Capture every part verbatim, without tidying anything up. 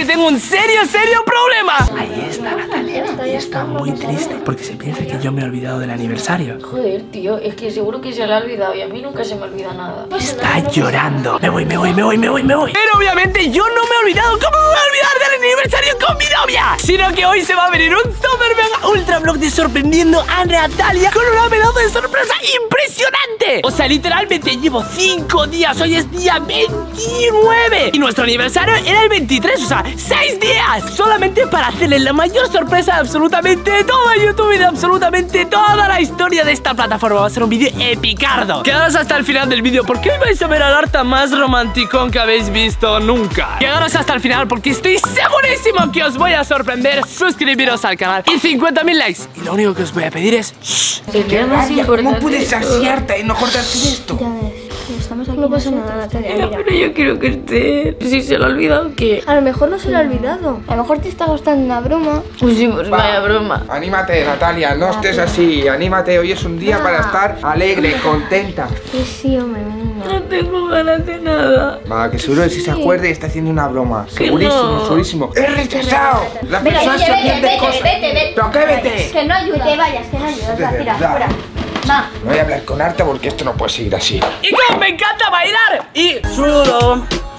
que tengo un serio, serio problema. Ahí está Natalia. Y está muy triste porque se piensa que yo me he olvidado del aniversario. Joder, tío, es que seguro que se le ha olvidado y a mí nunca se me olvida nada. Está llorando. Me voy, me voy, me voy, me voy, me voy. Pero obviamente yo no me he olvidado. ¿Cómo me voy a olvidar del aniversario con mi novia? Sino que hoy se va a venir un super mega ultra vlog de sorprendiendo a Natalia con una pedazo de sorpresa impresionante. O sea, literalmente llevo cinco días. Hoy es día veintinueve y nuestro aniversario era el veintitrés. O sea, seis días solamente para hacerle la mayor sorpresa de absolutamente todo YouTube y de absolutamente toda la historia de esta plataforma. Va a ser un vídeo epicardo. Quedaros hasta el final del vídeo porque hoy vais a ver al Arta más romanticón que habéis visto nunca. Quedaros hasta el final porque estoy segurísimo que os voy a sorprender. Suscribiros al canal y cincuenta mil likes. Y lo único que os voy a pedir es shh. ¿Cómo puedes saciarte y no cortarte esto? Ya ves, estamos aquí. No pasa nada, Natalia. Mira, Mira. pero yo quiero que esté. Si se lo ha olvidado, ¿qué? A lo mejor no se lo ha olvidado. A lo mejor te está gustando una broma. Pues sí, pues vaya broma. Anímate, Natalia, no estés así. Anímate, hoy es un día para estar alegre, contenta. Que sí, hombre, venga. No tengo ganas de nada. Va, que seguro que si se acuerde está haciendo una broma. Segurísimo, no. segurísimo. ¡Es rechazado! Las Venga, personas vete, se vete, olvidan de vete, cosas. vete, vete. ¿Pero qué vete? Que no ayuda. Que te vayas, que no ayudas. Va, De tira, verdad. fuera. Va. No voy a hablar con Arta porque esto no puede seguir así. Y como me encanta bailar. Y chulo,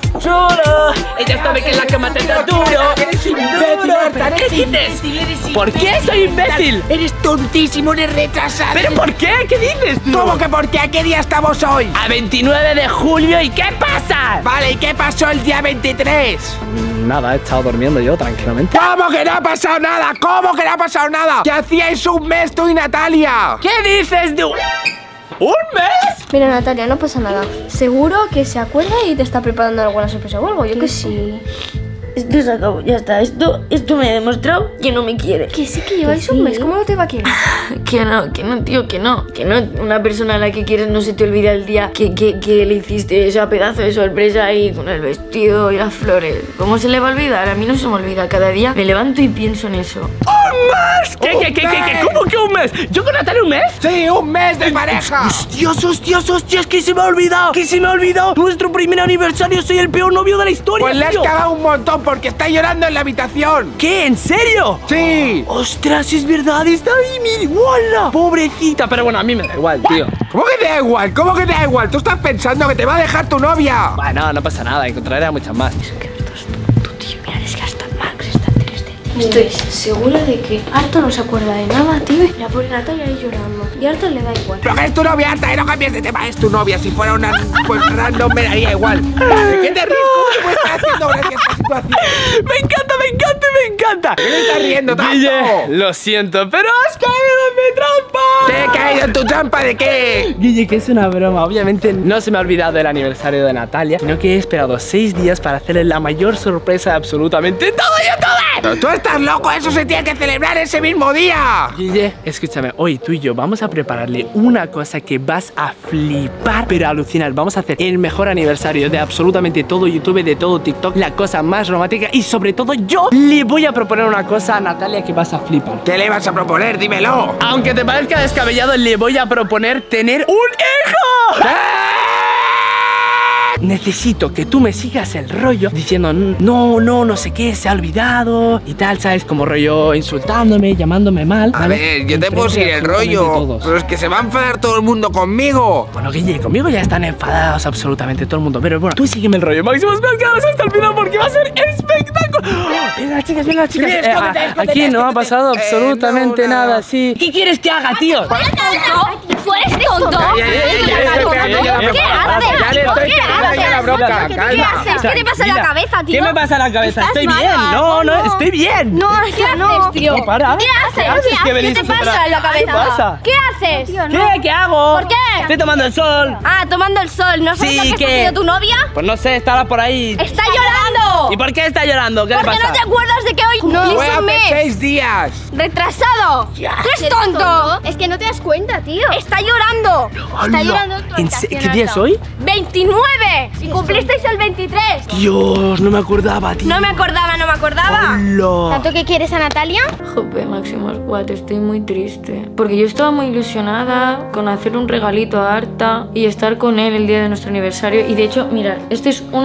chulo. Ella sabe que en la cama te da duro. Eres imbécil, Duro. Arta, ¿Qué eres dices? imbécil. ¿Por qué soy imbécil? Eres tontísimo, eres retrasado. ¿Pero por qué? ¿Qué dices tú? ¿Cómo que por qué? ¿A qué día estamos hoy? A veintinueve de julio. ¿Y qué pasa? Vale, ¿y qué pasó el día veintitrés? Nada, he estado durmiendo yo tranquilamente. ¿Cómo que no ha pasado nada? ¿Cómo que no ha pasado nada? ¿Qué hacíais un mes tú y Natalia? ¿Qué dices tú? ¿Un mes? Mira, Natalia, no pasa nada. Seguro que se acuerda y te está preparando alguna sorpresa o algo. Yo que sí. Esto se acabó, ya está. Esto, esto me ha demostrado que no me quiere. Que sí que lleváis un mes. ¿Cómo no te va a querer? Que no, que no, tío, que no. Que no, una persona a la que quieres no se te olvida el día que, que, que le hiciste ese pedazo de sorpresa ahí con el vestido y las flores. ¿Cómo se le va a olvidar? A mí no se me olvida. Cada día me levanto y pienso en eso. ¿Un mes? ¿Qué, qué, qué, qué, qué? ¿Cómo que un mes? ¿Yo con Natalia un mes? Sí, un mes de pareja. Hostias, hostias, hostias, que se me ha olvidado. Que se me ha olvidado. Nuestro primer aniversario, soy el peor novio de la historia. Pues le has tío. cagado un montón porque está llorando en la habitación. ¿Qué? ¿En serio? Sí. Ostras, es verdad, está ahí, mi iguala. Pobrecita, pero bueno, a mí me da igual, tío. ¿Cómo que te da igual? ¿Cómo que te da igual? Tú estás pensando que te va a dejar tu novia. Bueno, no pasa nada, encontraré a muchas más. Estoy segura de que Arto no se acuerda de nada, tío. Y la pobre Natalia ahí llorando. Y a Arto le da igual. Pero que es tu novia, Arta, y no cambies de tema. Es tu novia. Si fuera una pues random me daría igual. ¿De qué te ríes? ¿Cómo te puedes estar haciendo gracia a esta situación? Me encanta, me encanta, me encanta. ¿Qué te estás riendo tanto? Guille, lo siento, pero has caído en mi trampa. ¿Te he caído en tu trampa de qué? Guille, que es una broma. Obviamente no se me ha olvidado el aniversario de Natalia, sino que he esperado seis días para hacerle la mayor sorpresa de absolutamente todo YouTube. Tú estás loco, eso se tiene que celebrar ese mismo día. Guille, escúchame, hoy tú y yo vamos a prepararle una cosa que vas a flipar, pero a alucinar. Vamos a hacer el mejor aniversario de absolutamente todo YouTube, de todo TikTok, la cosa más romántica y sobre todo yo le voy a proponer una cosa a Natalia que vas a flipar. ¿Qué le vas a proponer? Dímelo. Aunque te parezca descabellado, le voy a proponer tener un hijo. Necesito que tú me sigas el rollo diciendo no, no, no sé qué, se ha olvidado y tal, ¿sabes? Como rollo insultándome, llamándome mal. A ¿vale? ver, yo te Enfrente puedo de seguir el absolutamente rollo, todos. pero es que se va a enfadar todo el mundo conmigo. Bueno, Guille, conmigo ya están enfadados absolutamente todo el mundo. Pero bueno, tú sígueme el rollo, Máximo, quedaros hasta el final porque va a ser espectáculo. Venga, chicas, venga, chicas. Sí, Eh, escóndete, a- escóndete, aquí no ha escóndete. pasado Eh, absolutamente no, nada. nada, sí. ¿Qué quieres que haga, tío? ¿Tú eres tonto? Ya, ya, ya, ya, ya, ya, ya, ya, ya, ¿Qué ya, haces? ya le estoy ¿Qué pegando ya la haces? bronca, ¿Qué calma. haces? ¿Qué te pasa en la Tranquila. cabeza, tío? ¿Qué me pasa en la cabeza? Estás Estoy mal, bien. No, no, no. estoy bien. No, es que no, tío. No, para. ¿Qué haces? ¿Qué haces? ¿Qué, ¿Qué haces? venís ¿Qué a te pasa celebrar? en la cabeza? ¿Qué pasa? ¿Qué haces? ¿Qué? ¿Qué hago? ¿Por qué? Estoy tomando el sol. Ah, tomando el sol. ¿No sabes Sí, lo que está ¿qué? haciendo tu novia? Pues no sé, estará por ahí. ¡Está llorando! ¿Y por qué está llorando? ¿Qué le ¿Por qué pasa? no te acuerdas de que hoy no Fue es un hace mes? seis días. ¡Retrasado! ¡Tú eres tonto! Es que no te das cuenta, tío. ¡Está llorando! Está Hola. llorando tu ¿En se- habitación, ¿Qué día es Arta. hoy? ¡veintinueve! ¡Si cumplisteis el veintitrés! Dios, no me acordaba, tío. No me acordaba, no me acordaba. Hola. ¿Tanto que quieres a Natalia? Jope, Máximo Squad, estoy muy triste. Porque yo estaba muy ilusionada con hacer un regalito a Arta y estar con él el día de nuestro aniversario. Y de hecho, mirad, este es uno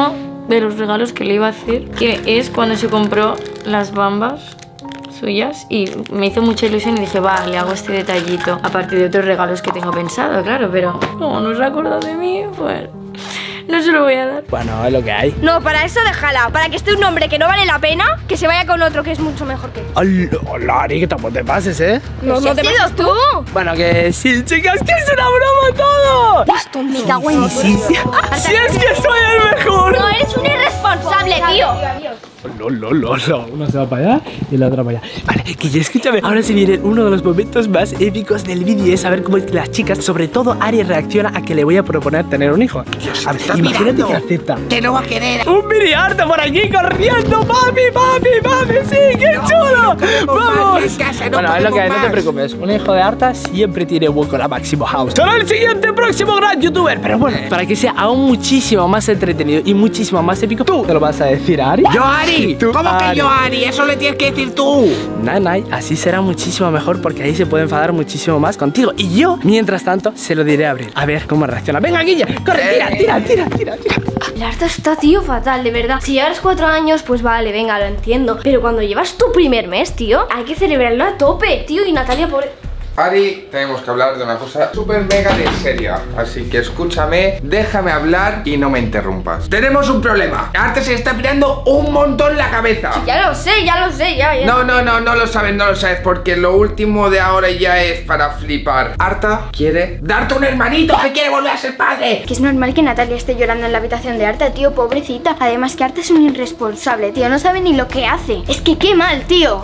de los regalos que le iba a hacer, que es cuando se compró las bambas suyas y me hizo mucha ilusión y dije, va, le hago este detallito, aparte de otros regalos que tengo pensado, claro, pero como no se acuerda de mí, pues no se lo voy a dar. Bueno, es lo que hay. No, para eso déjala. Para que esté un hombre que no vale la pena, que se vaya con otro que es mucho mejor que él. Hola, hola, Ari, que tampoco te pases, ¿eh? No, no te pases tú. Bueno, que sí, chicas, que es una broma todo. Me cago en Sí, sí, sí, es que soy el mejor. No, eres un irresponsable, tío. No, no, no, no. Una se va para allá y la otra para allá. Vale, que ya escúchame. Ahora se viene uno de los momentos más épicos del vídeo y es saber cómo es que las chicas, sobre todo Ari, reacciona a que le voy a proponer tener un hijo. Dios, A ver, está imagínate mirando. que acepta. Que no va a querer. Un mini harto por aquí corriendo, papi, papi, papi, sí, qué No, chulo. no podemos más, Vamos. en casa, no Bueno, es lo que hay, no te podemos preocupes. Un hijo de harta siempre tiene hueco la Máximo House. Será el siguiente próximo gran youtuber. Pero bueno, para que sea aún muchísimo más entretenido y muchísimo más épico, tú te lo vas a decir a Ari. Yo, Ari. Tú, ¿Cómo que Ari. yo, Ari? Eso le tienes que decir tú. Nanay, así será muchísimo mejor porque ahí se puede enfadar muchísimo más contigo. Y yo, mientras tanto, se lo diré a Abril. A ver cómo reacciona. Venga, Guilla, corre, tira, tira, tira, tira, tira. El Arta está, tío, fatal, de verdad. Si llevas cuatro años, pues vale, venga, lo entiendo. Pero cuando llevas tu primer mes, tío, hay que celebrarlo a tope, tío. Y Natalia, pobre... Ari, tenemos que hablar de una cosa súper mega de seria. Así que escúchame, déjame hablar y no me interrumpas. Tenemos un problema. Arte se está pirando un montón la cabeza. Ya lo sé, ya lo sé, ya, ya. No, no, no, no lo sabes, no lo sabes, porque lo último de ahora ya es para flipar. Arta quiere Darte un hermanito que quiere volver a ser padre. Que es normal que Natalia esté llorando en la habitación de Arta, tío, pobrecita. Además que Arta es un irresponsable, tío, no sabe ni lo que hace. Es que qué mal, tío.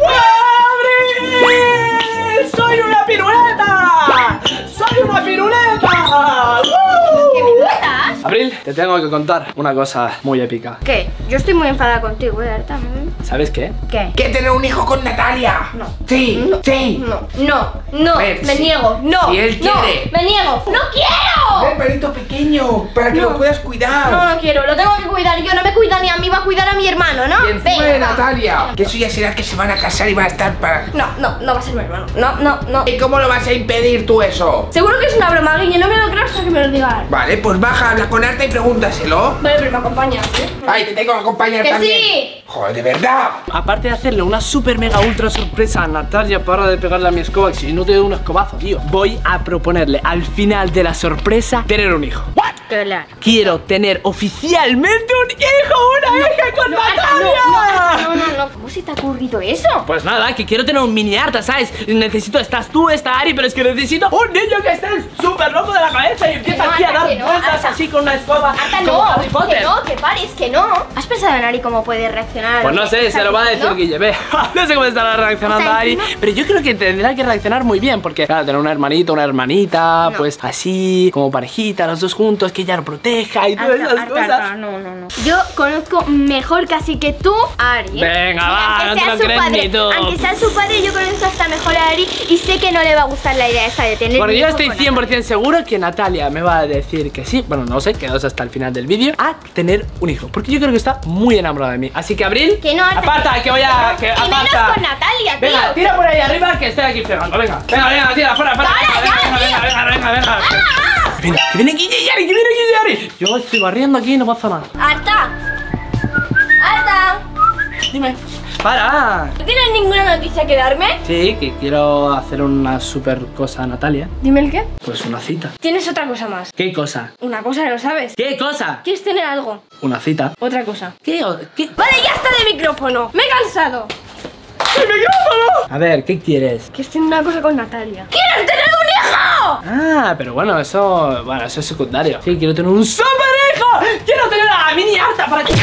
¡Abril! ¡Soy una piruleta! ¡Soy una piruleta! ¿Qué me cuentas? Abril, te tengo que contar una cosa muy épica. ¿Qué? Yo estoy muy enfadada contigo, ¿eh, Arta? ¿Sabes qué? ¿Qué? ¿Quiere tener un hijo con Natalia? No. Sí, sí. No, no, no, A ver, me si- niego, no. si él no, quiere. me niego. ¡No Un quiero! hermanito pequeño, para que No. lo puedas cuidar. No, no quiero, lo tengo que cuidar yo. No me cuida ni a mí, va a cuidar a mi hermano, ¿no? Y encima de Venga. Natalia. Que eso ya será que se van a casar y van a estar para... No, no, no va a ser mi hermano. No, no, no. ¿Y cómo lo vas a impedir tú eso? Seguro que es una broma, Guille, no me lo creo hasta que me lo diga. Vale, pues baja, habla con Arte y pregúntaselo. Vale, pero me acompañas, ¿eh? Ay, te tengo que acompañar ¡Que también. sí! Joder, de verdad. Aparte de hacerle una super mega ultra sorpresa a Natalia, para de pegarle a mi escoba, que si no te doy un escobazo, tío, voy a proponerle al final de la sorpresa tener un hijo. Claro. Quiero tener oficialmente un hijo, una hija con Natalia. No, no, no. ¿Cómo se te ha ocurrido eso? Pues nada, que quiero tener un mini Arta, ¿sabes? Necesito, estás tú, está Ari, pero es que necesito un niño que esté súper loco de la cabeza y empieza no, aquí a Arta, dar que no, vueltas Arta. así con una escoba Arta, como no, Harry Potter. que no, que pares, que no. ¿Has pensado en Ari cómo puede reaccionar? a Pues lo no que sé, estás se lo va a decir diciendo? Guille, ve. No sé cómo estará reaccionando O sea, Ari, encima- pero yo creo que tendrá que reaccionar muy bien, porque claro, tener un hermanito, una hermanita, pues así, como parejita, los dos juntos, que ella lo proteja y todas Arta, esas Arta, cosas. Arta, no, no, no. Yo conozco mejor casi que tú a Ari. ¿eh? Venga, va, Aunque no te sea lo su crees padre, ni tú. Aunque sea su padre, yo conozco hasta mejor a Ari y sé que no le va a gustar la idea esta de tener Porque un yo hijo estoy con cien por cien seguro que Natalia me va a decir que sí. Bueno, no sé, quedaos hasta el final del vídeo a tener un hijo. Porque yo creo que está muy enamorada de mí. Así que Abril, Que no, Arta, aparta, que voy a... Que, Y menos aparta. con Natalia, tío. Venga, tira por ahí arriba que estoy aquí fregando. Venga, venga, venga, tira, fuera, fuera. Para, Venga, ya, venga, tío. venga, venga, venga, venga. Que viene, que viene Guille y Ari, que viene Guille y Ari. Yo estoy barriendo aquí y no pasa nada. Arta. Arta. Dime. Para. ¿No tienes ninguna noticia que darme? Sí, que quiero hacer una super cosa a Natalia. Dime el qué. Pues una cita. Tienes otra cosa más. ¿Qué cosa? Una cosa que no sabes. ¿Qué cosa? ¿Quieres tener algo? Una cita. Otra cosa. ¿Qué? o- ¿Qué? Vale, ya está de micrófono. Me he cansado. A ver, ¿qué quieres? ¿Quieres tener una cosa con Natalia? ¿Quieres tener un hijo? Ah, pero bueno, eso, bueno, eso es secundario. Sí, quiero tener un super hijo. Quiero tener a la mini Arta para que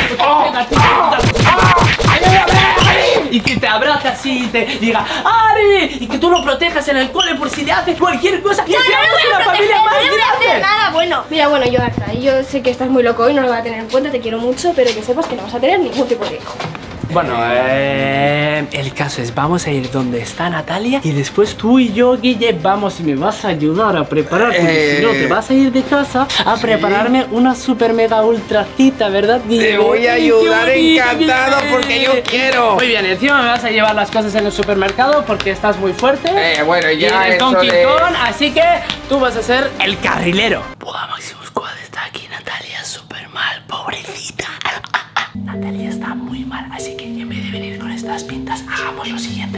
y que te abrace así y te diga Ari, y que tú lo protejas en el cole por si le hace cualquier cosa. Que No, no, seamos no voy a una proteger, familia no más le voy a hacer grande. nada bueno. Mira, bueno, yo Arta, yo sé que estás muy loco y no lo voy a tener en cuenta, te quiero mucho, pero que sepas que no vas a tener ningún tipo de hijo. Bueno, eh, el caso es, vamos a ir donde está Natalia y después tú y yo, Guille, vamos y me vas a ayudar a preparar, porque Eh, si no te vas a ir de casa a prepararme una super mega ultra cita, ¿verdad, Guille? Te voy a ¡Qué ayudar bonito, encantado Guille! porque yo quiero. Muy bien, encima me vas a llevar las cosas en el supermercado porque estás muy fuerte. Eh, bueno, y ya eres eso Donkey de- Kong, así que tú vas a ser el carrilero. Buah, Máximo Squad está aquí, Natalia, súper mal, pobrecita. Natalia está muy mal, así que en vez de venir con estas pintas, hagamos lo siguiente.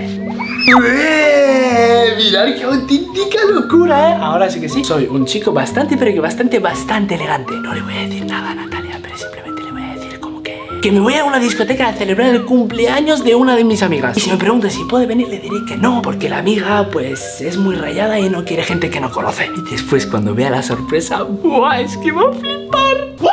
¡Eh! Mirad qué auténtica locura, ¿eh? Ahora sí que sí, soy un chico bastante, pero que bastante, bastante elegante. No le voy a decir nada a Natalia, pero simplemente le voy a decir como que... que me voy a una discoteca a celebrar el cumpleaños de una de mis amigas. Y si me pregunta si puede venir, le diré que no, porque la amiga, pues, es muy rayada y no quiere gente que no conoce. Y después, cuando vea la sorpresa, ¡buah! Es que va a flipar. ¡Wow!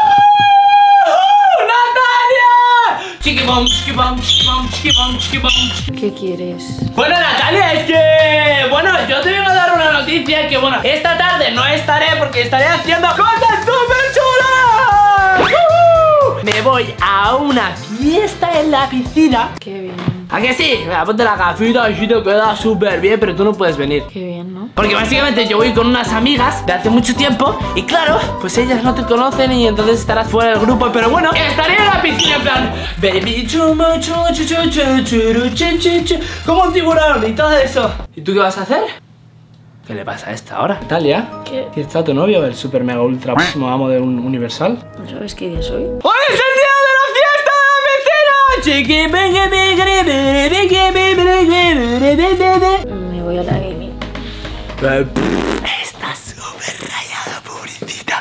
Chiquibom, chiquibom, chiquibom, chiquibom, chiquibom. ¿Qué quieres? Bueno, Natalia, es que... bueno, yo te vengo a dar una noticia que, bueno, esta tarde no estaré porque estaré haciendo cosas súper chulas. ¡Uh! Me voy a una fiesta en la piscina. Qué bien. ¿A que sí? Mira, ponte la gafita y sí te queda súper bien, pero tú no puedes venir. Qué bien, ¿no? Porque básicamente yo voy con unas amigas de hace mucho tiempo y claro, pues ellas no te conocen y entonces estarás fuera del grupo. Pero bueno, estaré en la piscina en plan baby chumo, chu, chu, chu, chu, churu, chu, chu, chu, como un tiburón y todo eso. ¿Y tú qué vas a hacer? ¿Qué le pasa a esta ahora? Natalia, ¿qué? ¿Y está tu novio, el super mega ultra próximo amo de un Universal? ¿No sabes qué día soy? ¡Hoy es el día de la fiesta de la piscina! Chiqui, bege, bege, bege, bege, bege, bege, bege. Me voy a la gaming. Está súper rayada, pobrecita.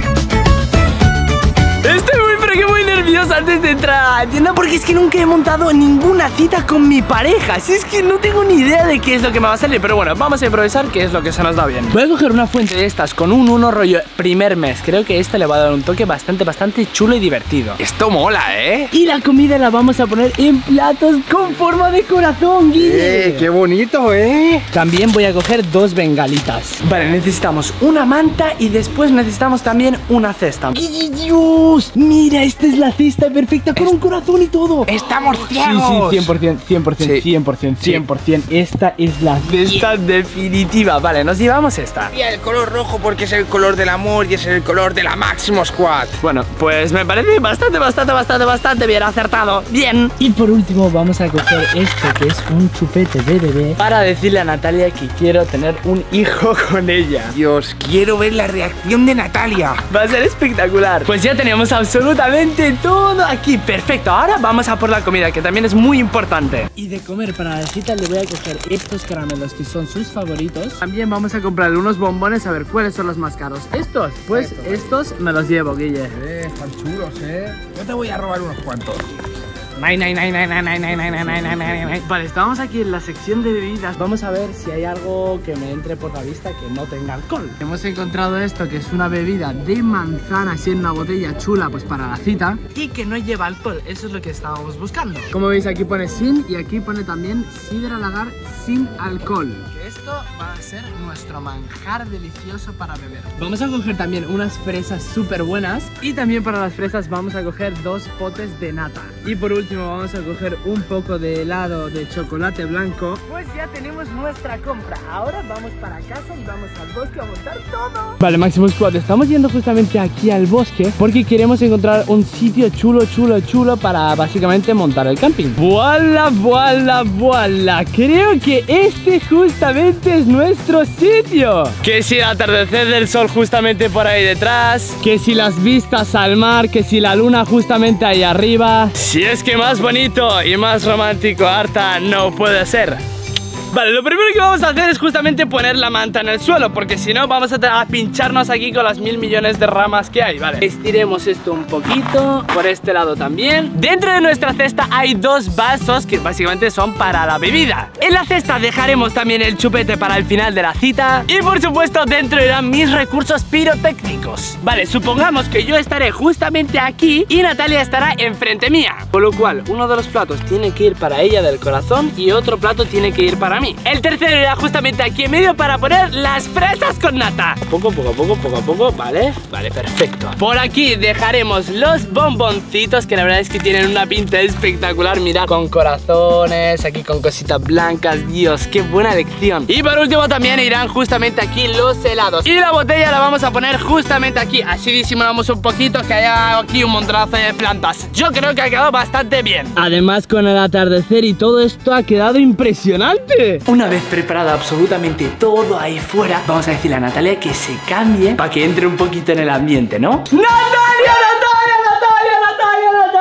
Estoy muy, pero que muy nerviosa antes de entrar a la tienda porque es que nunca he montado ninguna cita con mi pareja. Si es que no tengo ni idea de qué es lo que me va a salir. Pero bueno, vamos a improvisar, que es lo que se nos da bien. Voy a coger una fuente de estas con un uno rollo primer mes. Creo que esta le va a dar un toque bastante, bastante chulo y divertido. Esto mola, ¿eh? Y la comida la vamos a poner en platos con forma de corazón, Guille. Eh, qué bonito, ¿eh? También voy a coger dos bengalitas. Vale, necesitamos una manta y después necesitamos también una cesta. ¡Guille, Dios! Mira, esta es la cesta perfecta con un corazón y todo. ¡Estamos Sí, ciegos! sí, cien por cien, cien por cien, Sí. cien por cien, cien por cien. Esta es la cesta definitiva. Vale, nos llevamos esta. Y el color rojo porque es el color del amor y es el color de la Máximo Squad. Bueno, pues me parece bastante, bastante, bastante, bastante bien acertado. Bien. Y por último vamos a coger esto que es un chupete de bebé para decirle a Natalia que quiero tener un hijo con ella. Dios, quiero ver la reacción de Natalia. Va a ser espectacular. Pues ya tenemos absolutamente todo aquí. Perfecto, ahora vamos a por la comida, que también es muy importante. Y de comer para la cita le voy a coger estos caramelos que son sus favoritos. También vamos a comprarle unos bombones a ver cuáles son los más caros. Estos, pues estos me los llevo, Guille. Eh, están chulos, ¿eh? Yo te voy a robar unos cuantos. Nine, nine, nine, nine, nine, nine, nine, nine, nine, nine, nine. Vale, estamos aquí en la sección de bebidas. Vamos a ver si hay algo que me entre por la vista que no tenga alcohol. Hemos encontrado esto, que es una bebida de manzana, así en una botella chula, pues para la cita, y que no lleva alcohol. Eso es lo que estábamos buscando. Como veis, aquí pone sin y aquí pone también sidra lagar sin alcohol. Esto va a ser nuestro manjar delicioso para beber. Vamos a coger también unas fresas súper buenas. Y también para las fresas vamos a coger dos potes de nata. Y por último vamos a coger un poco de helado de chocolate blanco. Pues ya tenemos nuestra compra. Ahora vamos para casa y vamos al bosque a montar todo. Vale, Máximo Squad, estamos yendo justamente aquí al bosque porque queremos encontrar un sitio chulo, chulo, chulo para básicamente montar el camping. ¡Vuala, vuala, vuala! Creo que este justamente es nuestro sitio. Que si el atardecer del sol justamente por ahí detrás, que si las vistas al mar, que si la luna justamente ahí arriba. Si es que más bonito y más romántico, Arta, no puede ser. Vale, lo primero que vamos a hacer es justamente poner la manta en el suelo, porque si no vamos a, a pincharnos aquí con las mil millones de ramas que hay, ¿vale? Estiremos esto un poquito, por este lado también. Dentro de nuestra cesta hay dos vasos que básicamente son para la bebida. En la cesta dejaremos también el chupete para el final de la cita. Y por supuesto dentro irán mis recursos pirotécnicos. Vale, supongamos que yo estaré justamente aquí y Natalia estará enfrente mía, con lo cual uno de los platos tiene que ir para ella del corazón y otro plato tiene que ir para mí. El tercero irá justamente aquí en medio para poner las fresas con nata. Poco, poco, poco, poco a poco, ¿vale? Vale, perfecto. Por aquí dejaremos los bomboncitos, que la verdad es que tienen una pinta espectacular. Mirad, con corazones, aquí con cositas blancas. Dios, qué buena elección. Y por último también irán justamente aquí los helados. Y la botella la vamos a poner justamente aquí. Así disimulamos un poquito que haya aquí un montonazo de plantas. Yo creo que ha quedado bastante bien. Además, con el atardecer y todo esto ha quedado impresionante. Una vez preparado absolutamente todo ahí fuera, vamos a decirle a Natalia que se cambie para que entre un poquito en el ambiente, ¿no? ¡Natalia, Natalia, Natalia, Natalia,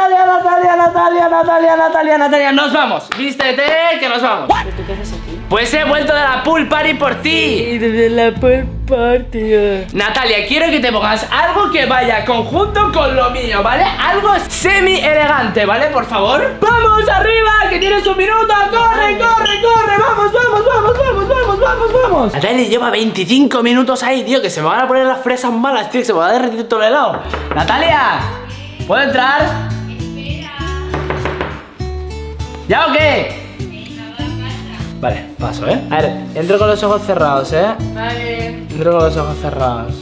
Natalia, Natalia, Natalia, Natalia, Natalia, Natalia. Nos vamos, vístete que nos vamos. ¿Pero tú qué haces aquí? Pues he vuelto de la pool party por ti. Y de la pool party. Natalia, quiero que te pongas algo que vaya conjunto con lo mío, ¿vale? Algo semi elegante, ¿vale? Por favor. ¡Vamos arriba! ¡Que tienes un minuto! ¡Corre, corre, corre! ¡Vamos, vamos, vamos, vamos, vamos, vamos, vamos! Natalia lleva veinticinco minutos ahí, tío, que se me van a poner las fresas malas, tío, que se me va a derretir todo el helado. Natalia, ¿puedo entrar? Espera. ¿Ya o qué? Vale, paso, ¿eh? A ver, entro con los ojos cerrados, ¿eh? Vale. Entro con los ojos cerrados.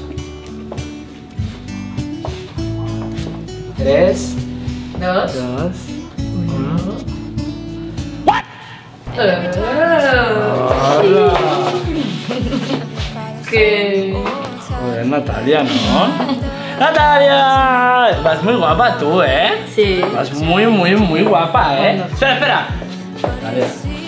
Tres, Dos. dos, uno. ¿Qué? Joder, Natalia, ¿no? ¡Natalia! Vas muy guapa tú, ¿eh? Sí. Vas muy, muy, muy guapa, ¿eh? Espera, espera. Natalia.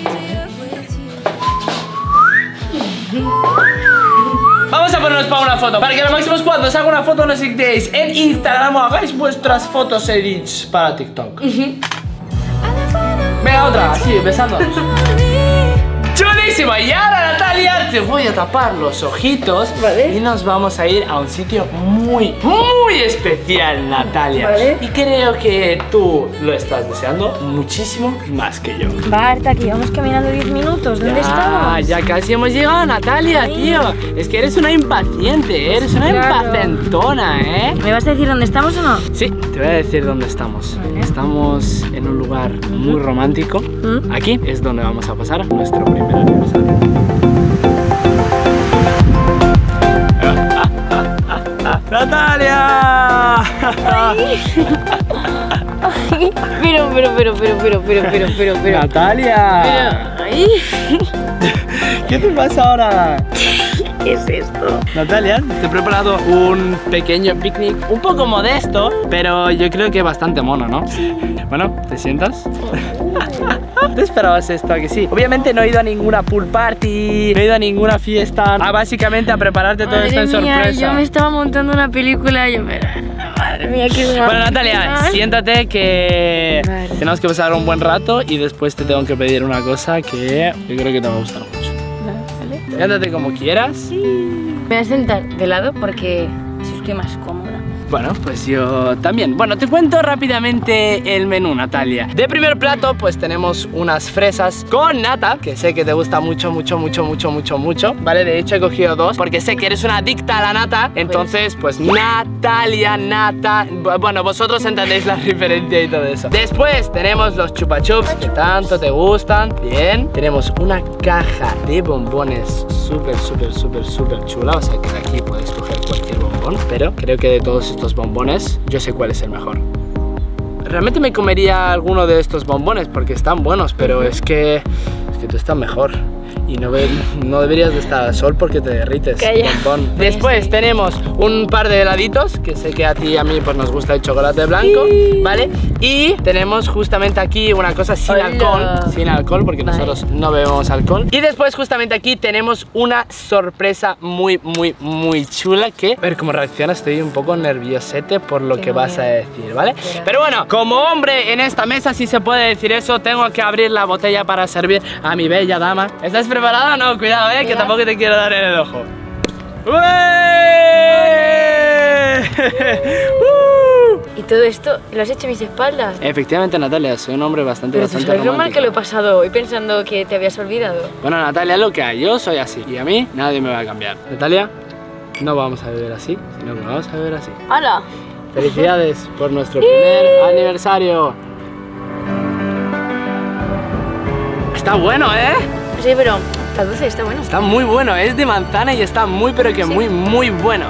Vamos a ponernos para una foto. Para que lo máximo es cuando os haga una foto nos seguiréis en Instagram o hagáis vuestras fotos edits para TikTok. Venga, otra, así, besándonos. ¡Chulísimo! Y ahora, Natalia, te voy a tapar los ojitos. Vale. Y nos vamos a ir a un sitio muy, muy especial, Natalia. Vale. Y creo que tú lo estás deseando muchísimo más que yo. Marta, que llevamos caminando diez minutos. ¿Dónde Ah, estamos? ya casi hemos llegado, Natalia, tío. Es que eres una impaciente, eres una Claro. impacientona, ¿eh? ¿Me vas a decir dónde estamos o no? Sí, te voy a decir dónde estamos. Vale. Estamos en un lugar muy romántico. ¿Mm? Aquí es donde vamos a pasar nuestro primer aniversario. ¡Natalia! Pero, pero, pero, pero, pero, pero, pero, pero, pero. ¡Natalia! Pero, ay, ¿Qué te pasa ahora? ¿qué es esto? Natalia, te he preparado un pequeño picnic un poco modesto, pero yo creo que bastante mono, ¿no? Bueno, ¿te sientas? ¿Te esperabas esto? ¿A que sí? Obviamente no he ido a ninguna pool party, no he ido a ninguna fiesta, a básicamente a prepararte todo esto en Madre mía, sorpresa. yo me estaba montando una película y yo me... Madre mía, qué guapo. Bueno, Natalia, siéntate que Vale. tenemos que pasar un buen rato y después te tengo que pedir una cosa que yo creo que te va a gustar mucho. Vale. Siéntate como quieras. Me voy a sentar de lado porque si estoy más cómoda. Bueno, pues yo también. Bueno, te cuento rápidamente el menú, Natalia. De primer plato, pues tenemos unas fresas con nata, que sé que te gusta mucho, mucho, mucho, mucho, mucho, mucho. Vale, de hecho he cogido dos, porque sé que eres una adicta a la nata. Entonces, pues Natalia, nata. Bueno, vosotros entendéis la referencia y todo eso. Después tenemos los chupa chups, que tanto te gustan. Bien. Tenemos una caja de bombones súper, súper, súper, súper chula. O sea que de aquí puedes coger cualquier bombón. Pero creo que de todos estos bombones, yo sé cuál es el mejor. Realmente me comería alguno de estos bombones porque están buenos, pero es que, es que tú estás mejor. Y no, ve, no deberías de estar al sol porque te derrites. Calla. Bombón. Después tenemos un par de heladitos, que sé que a ti y a mí pues nos gusta el chocolate blanco, sí. ¿Vale? Y tenemos justamente aquí una cosa sin Hola. alcohol, sin alcohol porque Vale. nosotros no bebemos alcohol. Y después justamente aquí tenemos una sorpresa muy, muy, muy chula que, a ver cómo reacciona, estoy un poco nerviosete por lo Qué que vas a miedo. decir, ¿vale? Pero bueno, como hombre en esta mesa, si se puede decir eso, tengo que abrir la botella para servir a mi bella dama. ¿Estás preparada o no? Cuidado, eh, que tampoco te quiero dar en el ojo. ¡Ué! ¡Uh! Y todo esto lo has hecho a mis espaldas. Efectivamente, Natalia, soy un hombre bastante, Pero tú bastante sabes lo mal romántico. que lo he pasado hoy pensando que te habías olvidado. Bueno, Natalia, lo que hay, yo soy así y a mí nadie me va a cambiar. Natalia, no vamos a beber así, sino que vamos a beber así. ¡Hala! Felicidades por nuestro primer aniversario. Está bueno, ¿eh? Sí, pero está dulce, está bueno. Está muy bueno, es de manzana y está muy, pero que Sí. muy, muy bueno.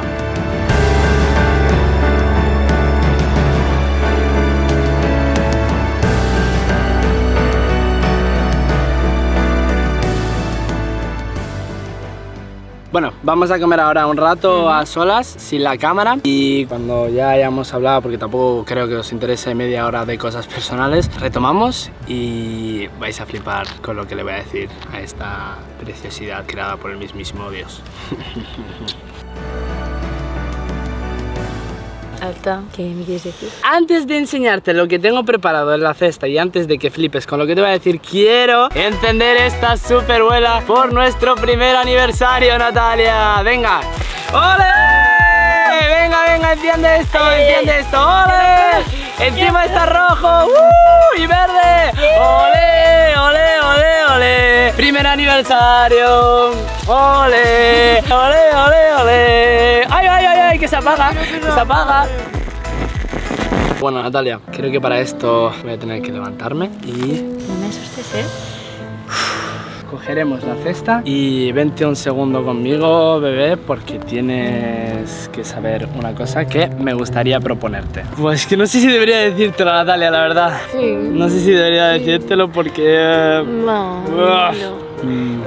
Bueno, vamos a comer ahora un rato a solas, sin la cámara. Y cuando ya hayamos hablado, porque tampoco creo que os interese media hora de cosas personales, retomamos y vais a flipar con lo que le voy a decir a esta preciosidad creada por el mismísimo Dios. Alta, ¿qué me quieres decir? Antes de enseñarte lo que tengo preparado en la cesta y antes de que flipes con lo que te voy a decir, quiero encender esta super vela por nuestro primer aniversario, Natalia. Venga. ¡Ole! Venga, venga, enciende esto, enciende esto. ¡Ole! Encima está rojo ¡uh! Y verde. ¡Ole! ¡Ole! ¡Ole! ¡Ole! Primer aniversario. ¡Ole! ¡Ole! ¡Ole! ¡Ole! ¡Ay, ay, ay! ay que se apaga, que se apaga. Bueno, Natalia, creo que para esto voy a tener que levantarme y... No me asustes, ¿eh? Cogeremos la cesta y vente un segundo conmigo, bebé, porque tienes que saber una cosa que me gustaría proponerte. Pues que no sé si debería decírtelo, Natalia, la verdad. Sí. No sé si debería decírtelo porque... No, Uah. no. Mm.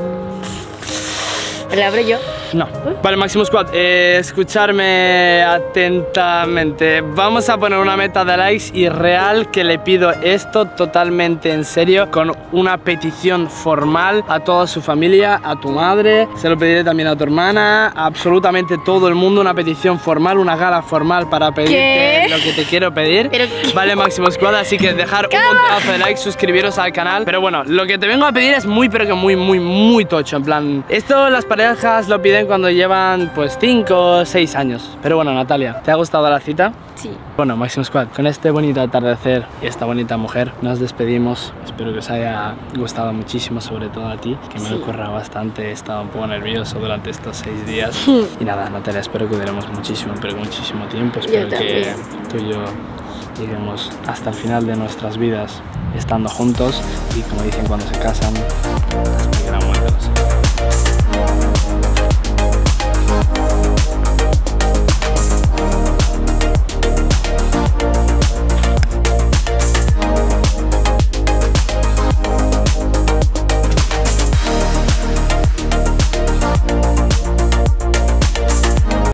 ¿La abro yo? No. Vale, Máximo Squad, eh, escucharme atentamente. Vamos a poner una meta de likes y real que le pido esto totalmente en serio, con una petición formal a toda su familia, a tu madre, se lo pediré también a tu hermana, a absolutamente todo el mundo, una petición formal, una gala formal para pedirte ¿Qué? lo que te quiero pedir. ¿Pero qué? Vale, Máximo Squad, así que dejar un montonazo de likes, suscribiros al canal. Pero bueno, lo que te vengo a pedir es muy, pero que muy, muy, muy tocho. En plan, esto las parejas lo piden cuando llevan pues cinco o seis años. Pero bueno, Natalia, ¿te ha gustado la cita? Sí. Bueno, Máximo Squad, con este bonito atardecer y esta bonita mujer nos despedimos. Espero que os haya gustado muchísimo, sobre todo a ti, que me Sí. lo he currado bastante. He estado un poco nervioso durante estos seis días. Y nada, Natalia, espero que duremos muchísimo, pero muchísimo tiempo. Espero que también. tú y yo lleguemos hasta el final de nuestras vidas estando juntos y, como dicen cuando se casan,